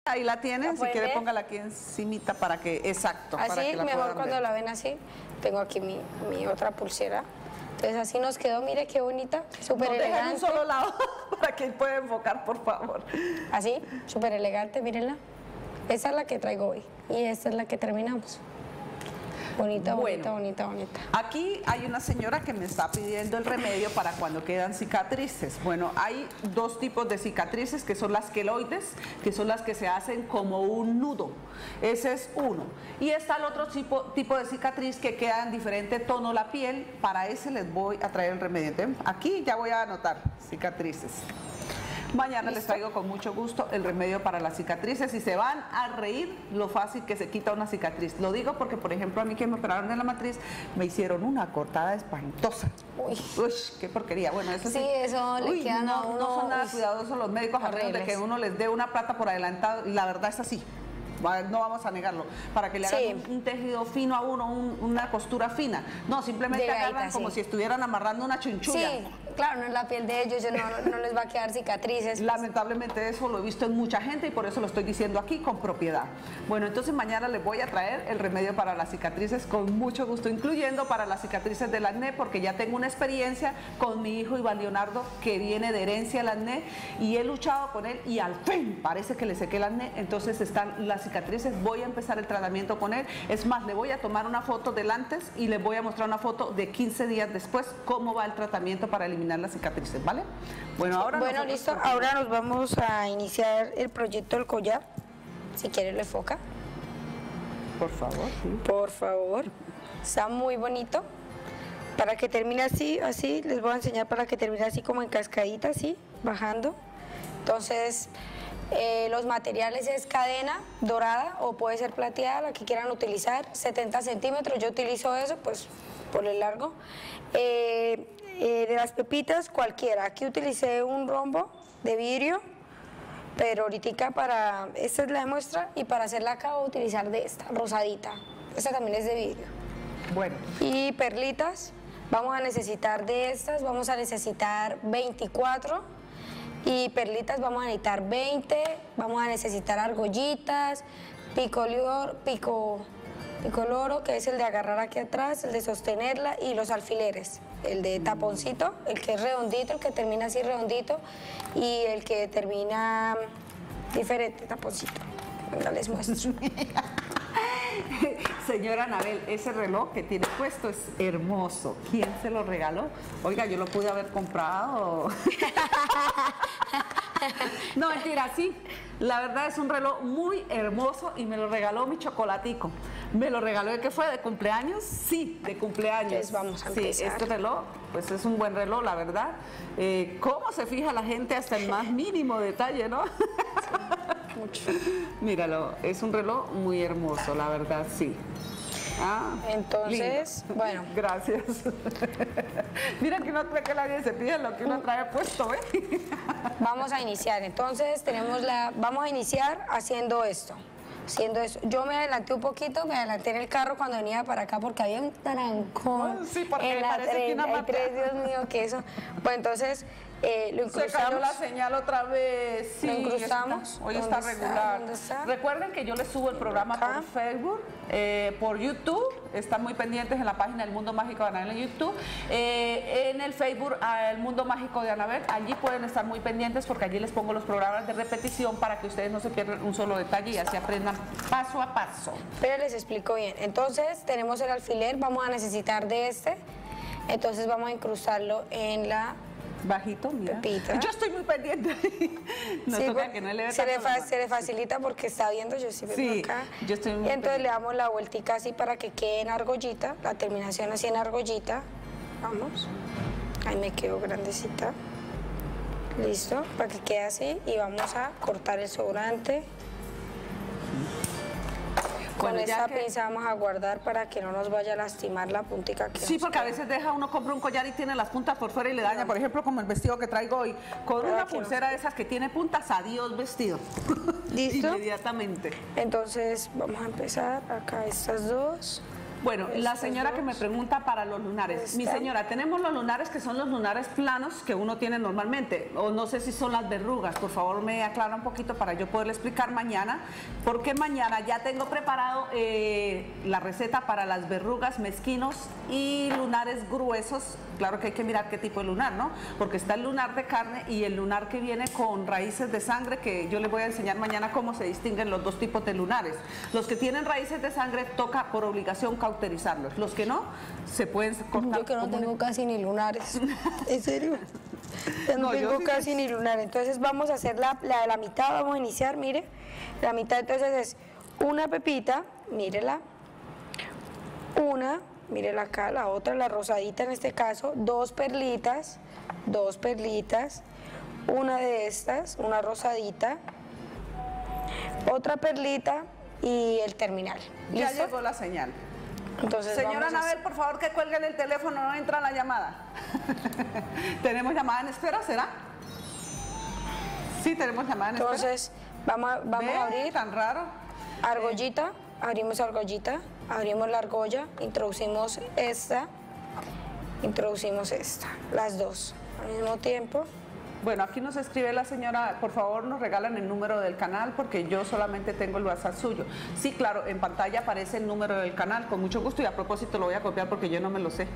Ahí la tienen, si quiere póngala aquí encimita para que, exacto. Así, para que la mejor cuando ver. la ven así. Tengo aquí mi otra pulsera. Entonces así nos quedó, mire qué bonita, súper elegante. No, un solo lado para que él pueda enfocar, por favor. Así, súper elegante, mírenla. Esa es la que traigo hoy y esta es la que terminamos. Bonita, bonita, bonita, bonita. Aquí hay una señora que me está pidiendo el remedio para cuando quedan cicatrices. Bueno, hay dos tipos de cicatrices, que son las queloides, que son las que se hacen como un nudo. Ese es uno. Y está el otro tipo de cicatriz que queda en diferente tono la piel. Para ese les voy a traer el remedio. Aquí ya voy a anotar cicatrices. Mañana les traigo con mucho gusto el remedio para las cicatrices y se van a reír lo fácil que se quita una cicatriz. Lo digo porque, por ejemplo, a mí que me operaron en la matriz, me hicieron una cortada espantosa. Uy, qué porquería. Bueno, eso sí. Sí, eso le quedan a uno. No son nada cuidadosos los médicos a menos de que uno les dé una plata por adelantado. Y la verdad es así. No vamos a negarlo, para que le hagan un tejido fino a uno, una costura fina. No, simplemente agarran como si estuvieran amarrando una chunchulla. Sí, claro, no es la piel de ellos, no les va a quedar cicatrices. Lamentablemente eso lo he visto en mucha gente y por eso lo estoy diciendo aquí con propiedad. Bueno, entonces mañana les voy a traer el remedio para las cicatrices con mucho gusto, incluyendo para las cicatrices del acné, porque ya tengo una experiencia con mi hijo Iván Leonardo, que viene de herencia el acné, y he luchado con él y al fin parece que le sequé el acné. Entonces están las cicatrices, voy a empezar el tratamiento con él. Es más, le voy a tomar una foto del antes y les voy a mostrar una foto de 15 días después, cómo va el tratamiento para eliminar las cicatrices, ¿vale? Bueno, ahora listo, ahora nos vamos a iniciar el proyecto del collar. Si quiere lo enfoca. Por favor, sí. Por favor. Está muy bonito. Para que termine así, les voy a enseñar para que termine así como en cascadita, así, bajando. Entonces, los materiales es cadena dorada o puede ser plateada, la que quieran utilizar, 70 centímetros, yo utilizo eso, pues por el largo. De las pepitas, cualquiera. Aquí utilicé un rombo de vidrio, pero ahorita esta es la de muestra, y para hacerla acá voy a utilizar de esta, rosadita. Esta también es de vidrio. Bueno. Y perlitas, vamos a necesitar de estas, vamos a necesitar 24. Y perlitas vamos a necesitar 20, vamos a necesitar argollitas, pico loro, que es el de agarrar aquí atrás, el de sostenerla, y los alfileres, el de taponcito, el que es redondito, el que termina así redondito, y el que termina diferente, taponcito. Venga, les muestro. Señora Anabel, ese reloj que tiene puesto es hermoso. ¿Quién se lo regaló? Oiga, yo lo pude haber comprado. No, mentira, sí. La verdad es un reloj muy hermoso y me lo regaló mi chocolatico. ¿Me lo regaló de qué fue? ¿De cumpleaños? Sí, de cumpleaños. Entonces vamos a empezar. Sí, este reloj, pues es un buen reloj, la verdad. ¿Cómo se fija la gente hasta el más mínimo detalle, no? Sí, mucho. Míralo, es un reloj muy hermoso, la verdad, sí. Entonces, lindo. bueno. Gracias. Mira que no cree que nadie se pide lo que uno trae puesto, ¿eh? Vamos a iniciar, entonces vamos a iniciar haciendo esto. Yo me adelanté un poquito, me adelanté en el carro cuando venía para acá porque había un trancón. Sí, porque en la parece que una 33, Dios mío, que eso. Bueno, entonces lo incrustamos. Se cayó la señal otra vez. Sí, lo incrustamos. Hoy está regular. ¿Dónde está? Recuerden que yo les subo el programa acá por Facebook, por YouTube. Están muy pendientes en la página del Mundo Mágico de Anabel en YouTube. En el Facebook, El Mundo Mágico de Anabel. Allí pueden estar muy pendientes porque allí les pongo los programas de repetición para que ustedes no se pierdan un solo detalle y así aprendan paso a paso. Pero les explico bien. Entonces tenemos el alfiler, vamos a necesitar de este. Entonces vamos a incrustarlo en la bajito, mira. Pepita. Yo estoy muy pendiente. No, sí, toca que no le se le facilita porque está viendo, yo sí acá. Yo estoy muy y entonces pendiente. le damos la vueltica así para que quede en argollita, la terminación así en argollita. Vamos. Ahí me quedó grandecita. Listo, para que quede así y vamos a cortar el sobrante. Con esta pinza vamos a guardar para que no nos vaya a lastimar la puntica que sí, porque a veces uno compra un collar y tiene las puntas por fuera y le daña, por ejemplo, como el vestido que traigo hoy, con una pulsera de esas que tiene puntas, adiós vestido. ¿Listo? Inmediatamente. Entonces vamos a empezar acá estas dos. Bueno, la Estas señora que me dos. pregunta para los lunares. Mi Esta. señora, tenemos los lunares que son los lunares planos que uno tiene normalmente, o no sé si son las verrugas. Por favor, me aclara un poquito para yo poderle explicar mañana, porque mañana ya tengo preparado la receta para las verrugas, mezquinos y lunares gruesos. Claro que hay que mirar qué tipo de lunar, ¿no? Porque está el lunar de carne y el lunar que viene con raíces de sangre, que yo les voy a enseñar mañana cómo se distinguen los dos tipos de lunares. Los que tienen raíces de sangre toca por obligación cauterizarlos. Los que no, se pueden cortar. Yo que no como tengo casi ni lunares. ¿En serio? Ya no, No, yo tengo sí casi ni lunares. Entonces vamos a hacer la de la mitad, vamos a iniciar, mire. La mitad entonces es una pepita, mírela. Una, mírela acá, la otra, la rosadita en este caso. Dos perlitas, una de estas, una rosadita, otra perlita y el terminal. Ya ¿Listo? llegó la señal. Entonces, Señora vamos a Anabel, por favor, que cuelguen el teléfono, no entra la llamada. ¿Tenemos llamada en espera, será? Sí, tenemos llamada en espera. Entonces, vamos a abrir Tan raro. argollita, abrimos argollita, abrimos la argolla, introducimos esta, las dos al mismo tiempo. Bueno, aquí nos escribe la señora, por favor nos regalan el número del canal porque yo solamente tengo el WhatsApp suyo. Sí, claro, en pantalla aparece el número del canal, con mucho gusto, y a propósito lo voy a copiar porque yo no me lo sé.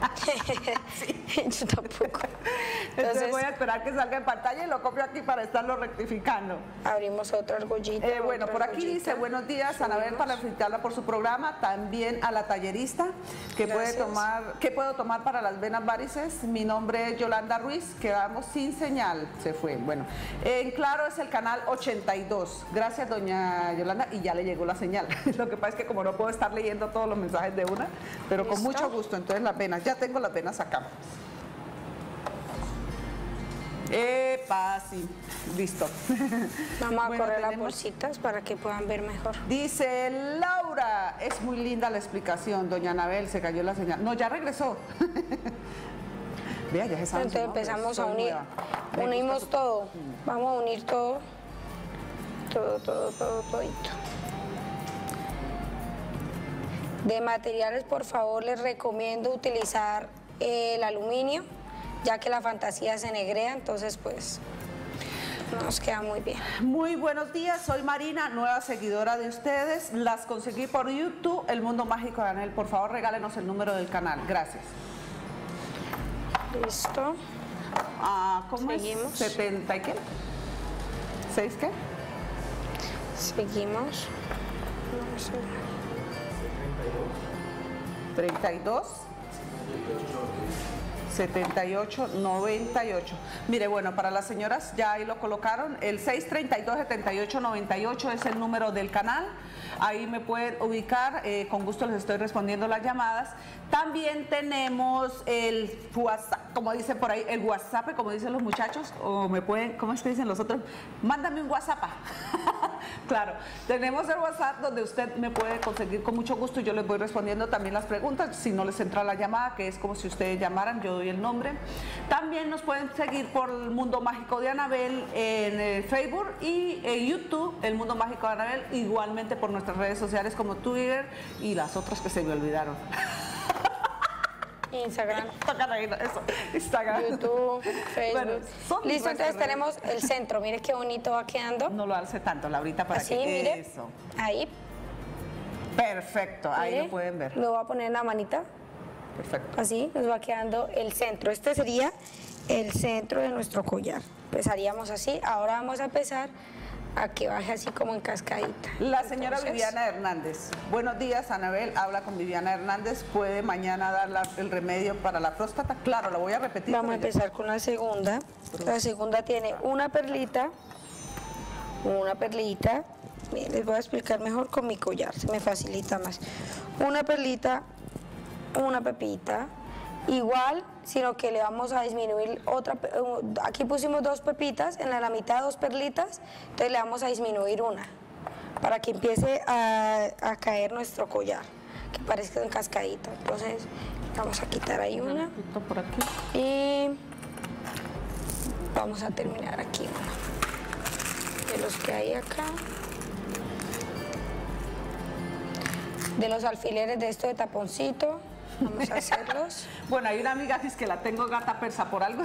Yo tampoco. Entonces voy a esperar que salga en pantalla y lo copio aquí para estarlo rectificando. Abrimos otra argollita. Bueno, otra por aquí argollita. dice, buenos días, Anabel, Subimos. para felicitarla por su programa, también a la tallerista, que ¿qué puedo tomar para las venas varices? Mi nombre es Yolanda Ruiz, quedamos sin señal, se fue. Bueno, en claro es el canal 82. Gracias, doña Yolanda, y ya le llegó la señal. Lo que pasa es que como no puedo estar leyendo todos los mensajes de una, pero con ¿Listo? mucho gusto. Entonces las venas, ya tengo las venas acá. Epa, sí, listo. Vamos a Bueno, correr las tenemos- bolsitas para que puedan ver mejor. Dice Laura, es muy linda la explicación, doña Anabel, se cayó la señal. No, ya regresó. Vea, ya se sabe su Entonces nombre, empezamos a soy unir, nueva. Me unimos gusta su- todo, vamos a unir todo, todito. De materiales, por favor, les recomiendo utilizar el aluminio, ya que la fantasía se negrea, entonces pues nos queda muy bien. Muy buenos días, soy Marina, nueva seguidora de ustedes. Las conseguí por YouTube, El Mundo Mágico de Anabel. Por favor, regálenos el número del canal. Gracias. Listo. ¿Cómo Seguimos. es? ¿70 y qué? ¿6 qué? Seguimos. Vamos a ver. 32 78 98. Mire, bueno, para las señoras ya ahí lo colocaron. El 632 78 98 es el número del canal. Ahí me pueden ubicar, con gusto les estoy respondiendo las llamadas. También tenemos el WhatsApp, como dicen por ahí, el WhatsApp, como dicen los muchachos, o me pueden, ¿cómo es que dicen los otros? Mándame un WhatsApp. Claro, tenemos el WhatsApp donde usted me puede conseguir con mucho gusto y yo les voy respondiendo también las preguntas, si no les entra la llamada, que es como si ustedes llamaran, yo doy el nombre. También nos pueden seguir por El Mundo Mágico de Anabel en Facebook y en YouTube, El Mundo Mágico de Anabel, igualmente por nuestras redes sociales como Twitter y las otras que se me olvidaron. Instagram, Eso, Instagram. YouTube, Facebook. Bueno, son Listo, nuestras entonces tenemos el centro. Mire qué bonito va quedando. No lo alce tanto, Laurita, para Así, que mire. eso. Ahí. Perfecto, ahí mire. lo pueden ver. Lo voy a poner en la manita. Perfecto. Así nos va quedando el centro. Este sería el centro de nuestro collar. Empezaríamos así. Ahora vamos a empezar a que baje así como en cascadita. La señora Entonces, Viviana Hernández. Buenos días, Anabel. Habla con Viviana Hernández. ¿Puede mañana dar el remedio para la próstata? Claro, lo voy a repetir. Vamos a pero empezar con la segunda. La segunda tiene una perlita. Miren, les voy a explicar mejor con mi collar, se me facilita más. Una perlita, una pepita, igual, sino que le vamos a disminuir otra. Aquí pusimos dos pepitas, en la mitad dos perlitas, entonces le vamos a disminuir una, para que empiece a caer nuestro collar, que parezca en cascadita. Entonces, vamos a quitar ahí una. Quito por aquí. Y vamos a terminar aquí uno de los que hay acá. de los alfileres de esto de taponcito. Vamos a hacerlos. Bueno, hay una amiga que es que la tengo gata persa por algo.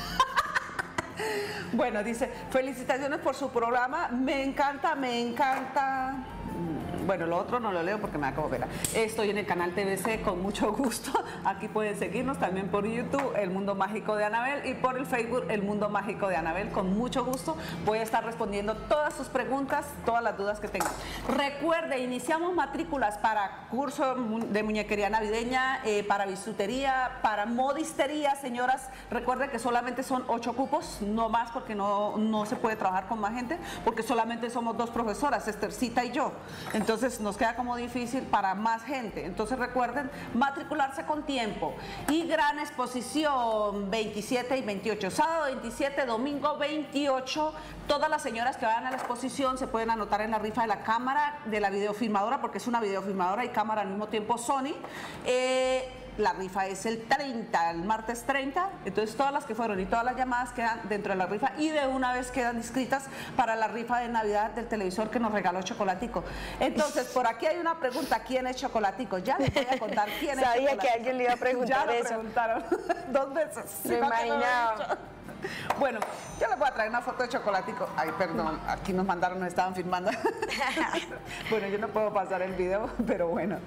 Bueno, dice, felicitaciones por su programa, me encanta, me encanta. Bueno, lo otro no lo leo porque me da como pena. Estoy en el canal TVC con mucho gusto. Aquí pueden seguirnos también por YouTube, El Mundo Mágico de Anabel, y por el Facebook, El Mundo Mágico de Anabel. Con mucho gusto voy a estar respondiendo todas sus preguntas, todas las dudas que tengan. Recuerde, iniciamos matrículas para curso de muñequería navideña, para bisutería, para modistería, señoras. Recuerde que solamente son 8 cupos, no más, porque no se puede trabajar con más gente, porque solamente somos 2 profesoras, Estercita y yo. Entonces nos queda como difícil para más gente. Entonces recuerden matricularse con tiempo. Y gran exposición 27 y 28, sábado 27, domingo 28. Todas las señoras que vayan a la exposición se pueden anotar en la rifa de la cámara, de la videofilmadora, porque es una videofilmadora y cámara al mismo tiempo Sony. La rifa es el 30, el martes 30, entonces todas las que fueron y todas las llamadas quedan dentro de la rifa y de una vez quedan inscritas para la rifa de Navidad del televisor que nos regaló Chocolatico. Entonces, por aquí hay una pregunta, ¿quién es Chocolatico? Ya les voy a contar quién es Chocolatico. Sabía que alguien le iba a preguntar ya eso. Ya lo preguntaron 2 veces. Me imaginaba. Bueno, yo les voy a traer una foto de Chocolatico. Ay, perdón, aquí nos estaban filmando. Bueno, yo no puedo pasar el video, pero bueno.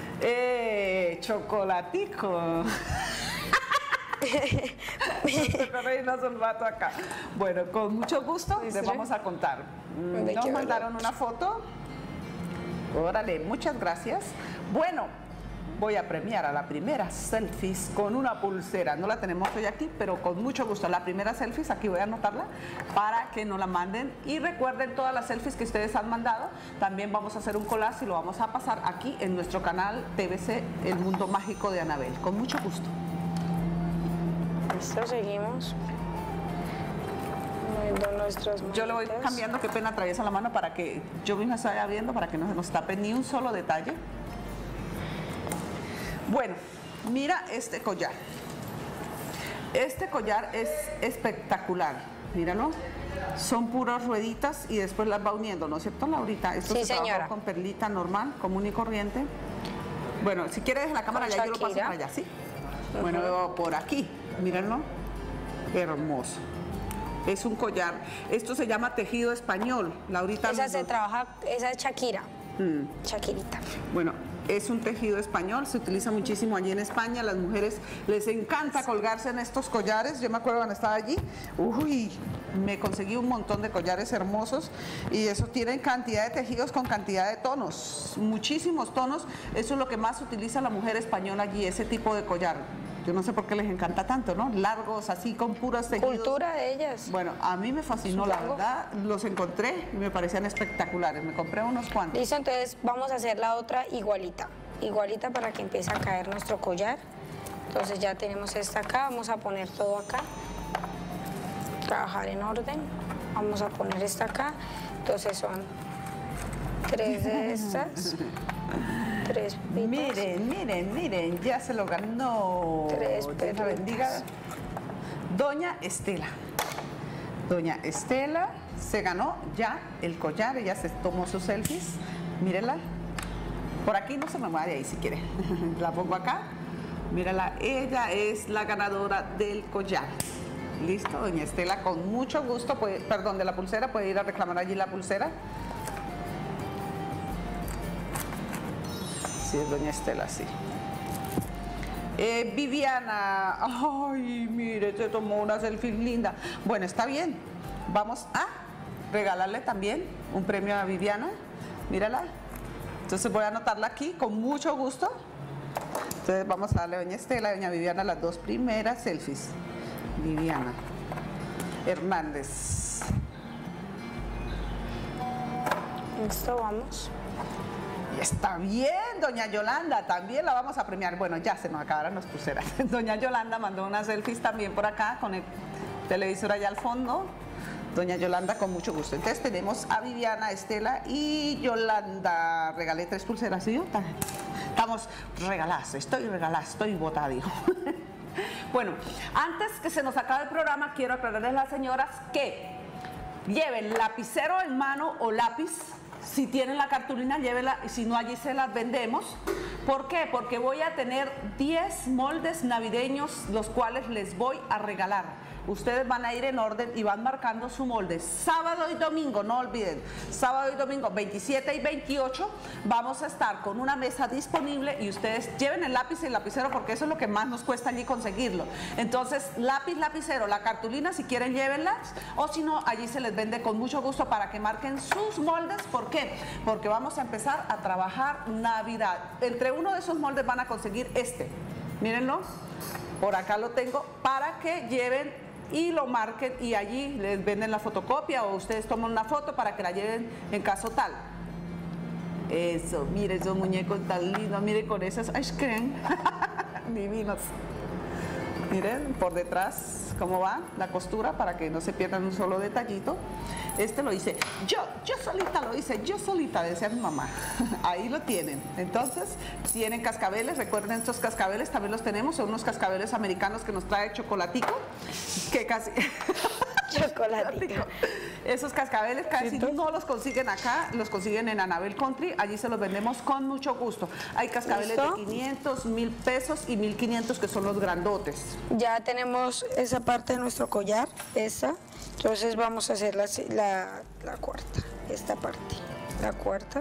Chocolatico. Un rato acá. Bueno, con mucho gusto les vamos a contar. Nos mandaron una foto. Órale, muchas gracias. Bueno, voy a premiar a la primera selfies con una pulsera. No la tenemos hoy aquí, pero con mucho gusto. La primera selfies, aquí voy a anotarla para que nos la manden. Y recuerden todas las selfies que ustedes han mandado. También vamos a hacer un collage y lo vamos a pasar aquí en nuestro canal TVC, El Mundo Mágico de Anabel. Con mucho gusto. Listo, seguimos. Yo le voy cambiando, qué pena, atraviesa la mano para que yo misma se vaya viendo, para que no se nos tape ni un solo detalle. Bueno, mira este collar. Este collar es espectacular, míralo. Son puras rueditas y después las va uniendo, ¿no es cierto, Laurita? Esto sí, se señora. trabaja con perlita normal, común y corriente. Bueno, si quieres la cámara ya yo lo paso para allá, ¿sí? Bueno, veo por aquí, mírenlo. Hermoso. Es un collar. Esto se llama tejido español, Laurita. Esa se trabaja, esa es Shakira. Shakirita. Bueno, es un tejido español, se utiliza muchísimo allí en España. Las mujeres les encanta colgarse en estos collares. Yo me acuerdo cuando estaba allí, uy, me conseguí un montón de collares hermosos y eso tienen cantidad de tejidos con cantidad de tonos, muchísimos tonos. Eso es lo que más utiliza la mujer española allí, ese tipo de collar. Yo no sé por qué les encanta tanto, ¿no? Largos, así con puros tejidos. Cultura de ellas. Bueno, a mí me fascinó, la verdad. Los encontré y me parecían espectaculares. Me compré unos cuantos. Listo, entonces vamos a hacer la otra igualita. Igualita para que empiece a caer nuestro collar. Entonces ya tenemos esta acá. Vamos a poner todo acá. Trabajar en orden. Vamos a poner esta acá. Entonces son 3 de estas. 3 pipas. Miren, miren, miren, ya se lo ganó. 3 Dios la bendiga. Doña Estela. Doña Estela se ganó ya el collar, ella se tomó sus selfies. Mírenla. Por aquí no se me mueve de ahí si quiere. La pongo acá. Mírala, ella es la ganadora del collar. Listo, doña Estela, con mucho gusto, perdón, de la pulsera, puede ir a reclamar allí la pulsera. Sí, es doña Estela, sí. Viviana, ay, mire, se tomó una selfie linda. Bueno, está bien. Vamos a regalarle también un premio a Viviana. Mírala. Entonces voy a anotarla aquí con mucho gusto. Entonces vamos a darle a doña Estela y a doña Viviana las 2 primeras selfies. Viviana Hernández. Listo, vamos. Está bien, doña Yolanda, también la vamos a premiar. Bueno, ya se nos acabaron las pulseras. Doña Yolanda mandó unas selfies también por acá con el televisor allá al fondo. Doña Yolanda, con mucho gusto. Entonces tenemos a Viviana, Estela y Yolanda. Regalé 3 pulseras, ¿sí? Estamos regaladas, estoy botada, dijo. Bueno, antes que se nos acabe el programa, quiero aclararles a las señoras que lleven lapicero en mano o lápiz, Si tienen la cartulina, llévenla, y si no, allí se las vendemos. ¿Por qué? Porque voy a tener 10 moldes navideños, los cuales les voy a regalar. Ustedes van a ir en orden y van marcando su molde. Sábado y domingo, no olviden, sábado y domingo 27 y 28 vamos a estar con una mesa disponible y ustedes lleven el lápiz y el lapicero porque eso es lo que más nos cuesta allí conseguirlo. Entonces, lápiz, lapicero, la cartulina si quieren llévenlas o si no, allí se les vende con mucho gusto para que marquen sus moldes. ¿Por qué? Porque vamos a empezar a trabajar Navidad. Entre uno de esos moldes van a conseguir este. Mírenlo, por acá lo tengo, para que lleven y lo marquen y allí les venden la fotocopia o ustedes toman una foto para que la lleven en caso tal. Eso, mire esos muñecos tan lindos, mire con esas ice cream, divinos. Miren por detrás cómo va la costura para que no se pierdan un solo detallito. Este lo hice yo solita lo hice, yo solita, decía mi mamá. Ahí lo tienen. Entonces, tienen cascabeles, recuerden estos cascabeles, también los tenemos, son unos cascabeles americanos que nos trae Chocolatico, que casi... Chocolatico. Esos cascabeles casi no los consiguen acá, los consiguen en Anabel Country, allí se los vendemos con mucho gusto. Hay cascabeles de 500, 1000 pesos y 1500 que son los grandotes. Ya tenemos esa parte de nuestro collar, esa. Entonces vamos a hacer la cuarta, esta parte. La cuarta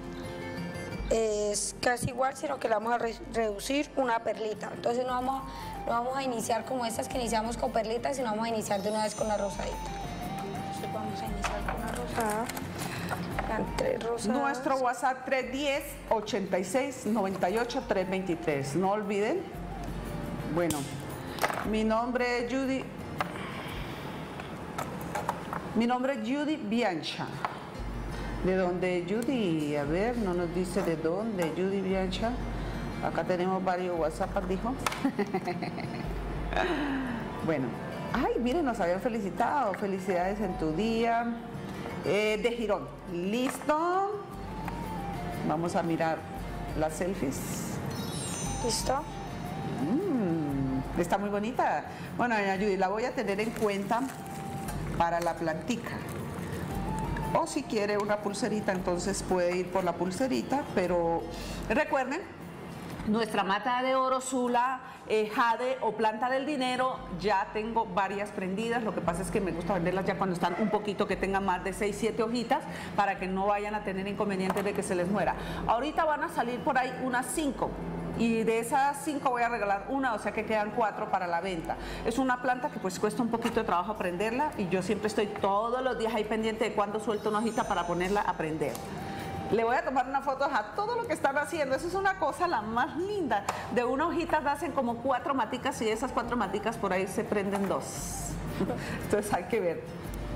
es casi igual, sino que la vamos a reducir una perlita. Entonces no vamos a iniciar como estas que iniciamos con perlitas, sino vamos a iniciar de una vez con la rosadita. Entonces vamos a iniciar con la rosada. Tres rosadas. Nuestro WhatsApp 310-86-98-323. No olviden. Bueno, mi nombre es Judy. Mi nombre es Judy Biancha. ¿De dónde Judy? A ver, no nos dice de dónde Judy Biancha. Acá tenemos varios WhatsApp, dijo. Bueno, ay, miren, nos habían felicitado. Felicidades en tu día. De Girón. ¿Listo? Vamos a mirar las selfies. ¿Listo? Está muy bonita. Bueno, doña Judy, la voy a tener en cuenta para la plantica. O si quiere una pulserita, entonces puede ir por la pulserita, pero recuerden, nuestra mata de oro, Sula, jade o planta del dinero, ya tengo varias prendidas. Lo que pasa es que me gusta venderlas ya cuando están un poquito, que tengan más de 6, 7 hojitas, para que no vayan a tener inconvenientes de que se les muera. Ahorita van a salir por ahí unas 5. Y de esas 5 voy a regalar una, o sea que quedan 4 para la venta. Es una planta que pues cuesta un poquito de trabajo aprenderla y yo siempre estoy todos los días ahí pendiente de cuando suelto una hojita para ponerla a prender. Le voy a tomar una foto a todo lo que están haciendo. Eso es una cosa la más linda. De una hojita hacen como 4 maticas y esas 4 maticas por ahí se prenden 2. Entonces hay que ver.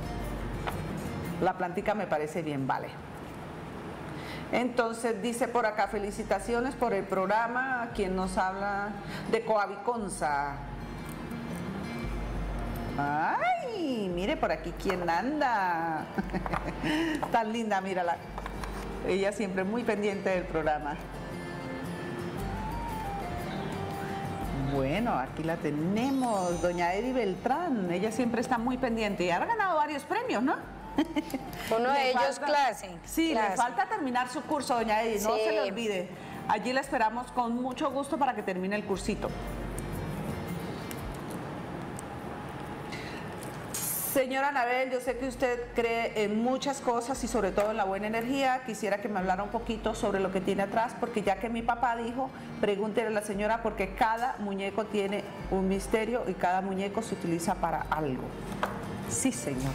La plantica me parece bien, vale. Entonces dice por acá, felicitaciones por el programa, quien nos habla de Coaviconza. Ay, mire por aquí quién anda. Tan linda, mírala. Ella siempre muy pendiente del programa. Bueno, aquí la tenemos, doña Edi Beltrán. Ella siempre está muy pendiente y ha ganado varios premios, ¿no? Uno de ellos clase. Sí, le falta terminar su curso, doña Edi, no se le olvide. Allí la esperamos con mucho gusto para que termine el cursito. Señora Anabel, yo sé que usted cree en muchas cosas y sobre todo en la buena energía. Quisiera que me hablara un poquito sobre lo que tiene atrás, porque ya que mi papá dijo, pregúntele a la señora, porque cada muñeco tiene un misterio y cada muñeco se utiliza para algo. Sí, señor.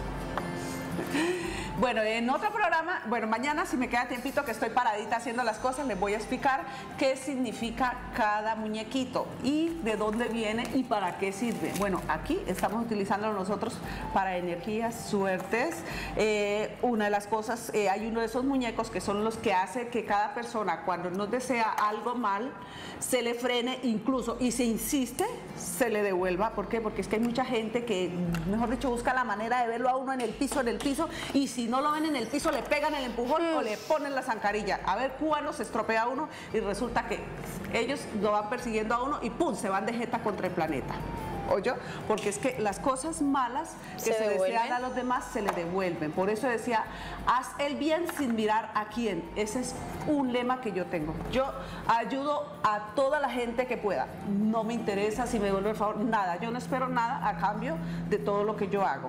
Bueno, en otro programa, bueno, mañana si me queda tiempito que estoy paradita haciendo las cosas, les voy a explicar qué significa cada muñequito y de dónde viene y para qué sirve. Bueno, aquí estamos utilizándolo nosotros para energías, suertes. Una de las cosas, hay uno de esos muñecos que son los que hace que cada persona cuando no desea algo mal, se le frene incluso y se insiste, se le devuelva. ¿Por qué? Porque es que hay mucha gente que, mejor dicho, busca la manera de verlo a uno en el piso, y si no lo ven en el piso le pegan el empujón o le ponen la zancadilla. A ver cuándo se estropea uno y resulta que ellos lo van persiguiendo a uno y ¡pum!, se van de jeta contra el planeta. ¿oyó? Porque es que las cosas malas que se desean a los demás se le devuelven. Por eso decía, haz el bien sin mirar a quién. Ese es un lema que yo tengo. Yo ayudo a toda la gente que pueda. No me interesa si me devuelve el favor, nada. Yo no espero nada a cambio de todo lo que yo hago.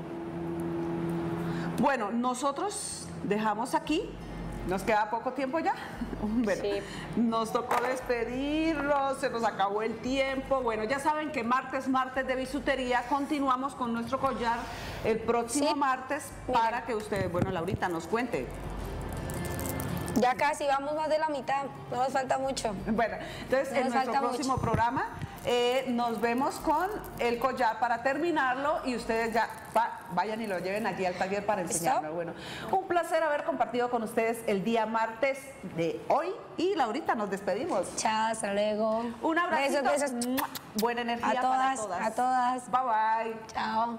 Bueno, nosotros dejamos aquí. Nos queda poco tiempo ya. Bueno, sí. Nos tocó despedirnos, se nos acabó el tiempo. Bueno, ya saben que martes de bisutería. Continuamos con nuestro collar el próximo martes para que ustedes, bueno, Laurita, nos cuente. Ya casi, vamos más de la mitad, no nos falta mucho. Bueno, entonces en nuestro próximo programa nos vemos con el collar para terminarlo y ustedes ya vayan y lo lleven allí al taller para enseñarlo. Bueno, un placer haber compartido con ustedes el día martes de hoy y Laurita, nos despedimos. Chao, hasta luego. Un abrazo. Besos. Buena energía para todas. A todas. Bye bye. Chao.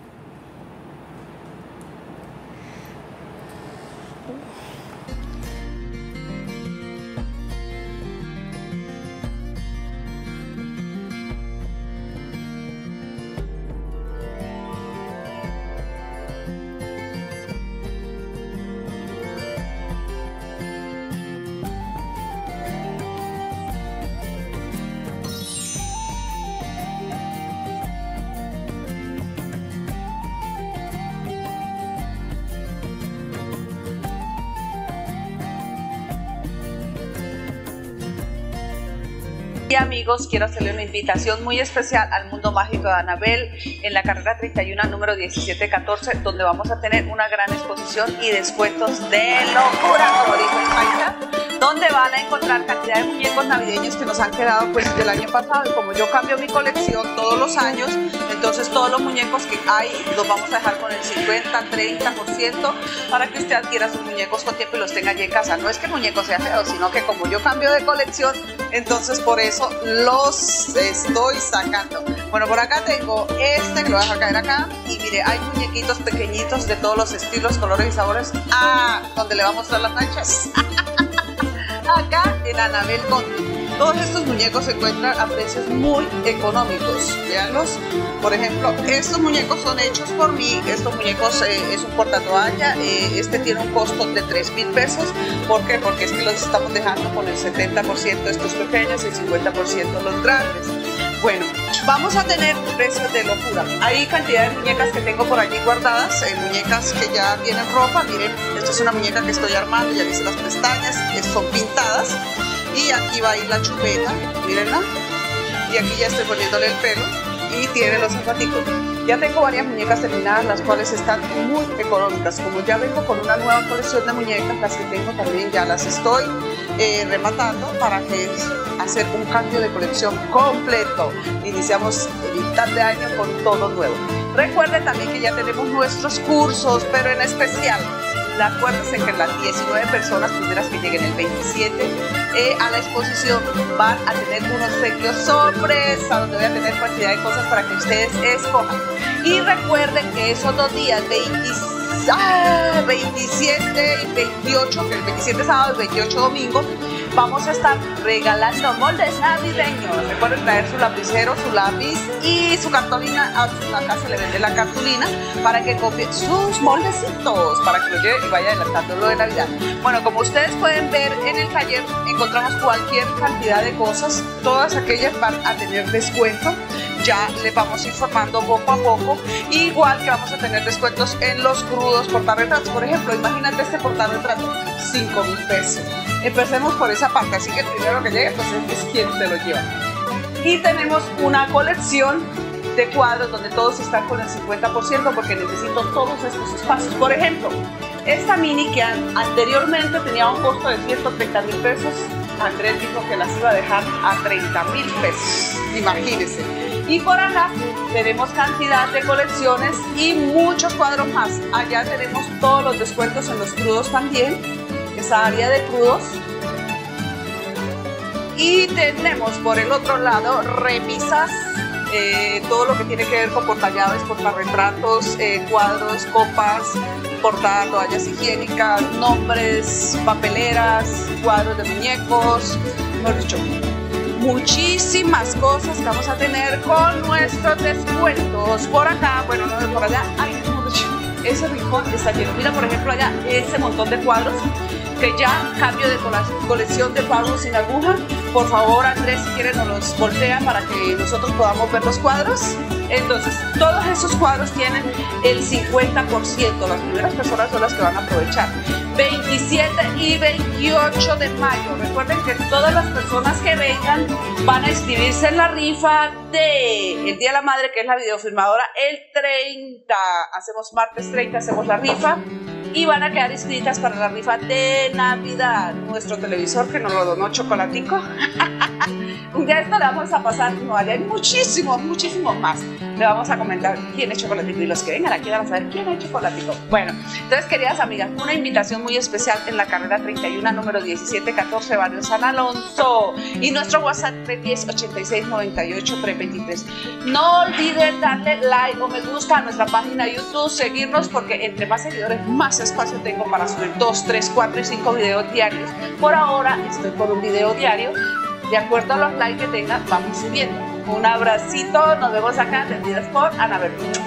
Y amigos, quiero hacerle una invitación muy especial al Mundo Mágico de Anabel en la carrera 31, número 1714, donde vamos a tener una gran exposición y descuentos de locura, como dijo el paisa, donde van a encontrar cantidad de muñecos navideños que nos han quedado pues del año pasado. Y como yo cambio mi colección todos los años, entonces todos los muñecos que hay los vamos a dejar con el 50-30% para que usted adquiera sus muñecos con tiempo y los tenga allí en casa. No es que el muñeco sea feo, sino que como yo cambio de colección, entonces por eso los estoy sacando. Bueno, por acá tengo este que lo voy a dejar caer acá y mire, hay muñequitos pequeñitos de todos los estilos, colores y sabores. Donde le voy a mostrar las manchas. Acá en Anabel Conde. Todos estos muñecos se encuentran a precios muy económicos. Veanlos. Por ejemplo, estos muñecos son hechos por mí. Estos muñecos es un portatoalla. Este tiene un costo de 3.000 pesos. ¿Por qué? Porque es que los estamos dejando con el 70% estos pequeños y el 50% los grandes. Bueno, vamos a tener precios de locura. Hay cantidad de muñecas que tengo por allí guardadas, muñecas que ya tienen ropa. Miren, esta es una muñeca que estoy armando, ya hice las pestañas, son pintadas. Y aquí va a ir la chupeta, mírenla. Y aquí ya estoy poniéndole el pelo y tiene los zapaticos. Ya tengo varias muñecas terminadas, las cuales están muy económicas. Como ya vengo con una nueva colección de muñecas, las que tengo también ya las estoy rematando para hacer un cambio de colección completo. Iniciamos mitad de año con todo nuevo. Recuerden también que ya tenemos nuestros cursos, pero en especial, acuérdense que las 19 personas primeras que lleguen el 27 a la exposición van a tener unos obsequios sorpresa, donde voy a tener cantidad de cosas para que ustedes escojan. Y recuerden que esos 2 días, 27 y 28, que el 27 sábado y el 28 domingo, vamos a estar regalando moldes navideños. Recuerden traer su lapicero, su lápiz y su cartulina. Acá se le vende la cartulina para que copie sus moldecitos, para que lo lleve y vaya adelantando lo de Navidad. Bueno, como ustedes pueden ver en el taller, encontramos cualquier cantidad de cosas. Todas aquellas van a tener descuento. Ya les vamos informando poco a poco. Igual que vamos a tener descuentos en los crudos portarretratos. Por ejemplo, imagínate este portarretrato, 5.000 pesos. Empecemos por esa parte, así que el primero que llegue pues es quien se lo lleva. Y tenemos una colección de cuadros donde todos están con el 50% porque necesito todos estos espacios. Por ejemplo, esta mini que anteriormente tenía un costo de 130.000 pesos, Andrés dijo que las iba a dejar a 30.000 pesos, imagínense. Y por acá tenemos cantidad de colecciones y muchos cuadros más. Allá tenemos todos los descuentos en los crudos también, esa área de crudos. Y tenemos por el otro lado repisas, todo lo que tiene que ver con portallaves, portarretratos, cuadros, copas, portatoallas higiénicas, nombres, papeleras, cuadros de muñecos, mejor dicho, muchísimas cosas que vamos a tener con nuestros descuentos. Por acá, bueno, no, por allá, ay, ese rincón está lleno. Mira, por ejemplo, allá ese montón de cuadros que ya cambio de colección de cuadros sin aguja. Por favor, Andrés, si quiere nos los voltea para que nosotros podamos ver los cuadros. Entonces, todos esos cuadros tienen el 50%. Las primeras personas son las que van a aprovechar. 27 y 28 de mayo. Recuerden que todas las personas que vengan van a inscribirse en la rifa de el Día de la Madre, que es la videofilmadora, el 30. Hacemos martes 30, hacemos la rifa. Y van a quedar inscritas para la rifa de Navidad. Nuestro televisor que nos lo donó Chocolatico. Un día esto le vamos a pasar, no, allá hay muchísimos más. Le vamos a comentar quién es Chocolatico y los que vengan aquí van a saber quién es Chocolatico. Bueno, entonces, queridas amigas, una invitación muy especial en la carrera 31, número 1714, barrio San Alonso. Y nuestro WhatsApp 310-8698-323. No olviden darle like o me gusta a nuestra página de YouTube, seguirnos, porque entre más seguidores, más espacio tengo para subir 2, 3, 4 y 5 videos diarios. Por ahora estoy con un video diario. De acuerdo a los likes que tengan, vamos subiendo. Un abracito, nos vemos acá, atendidas por Anabel.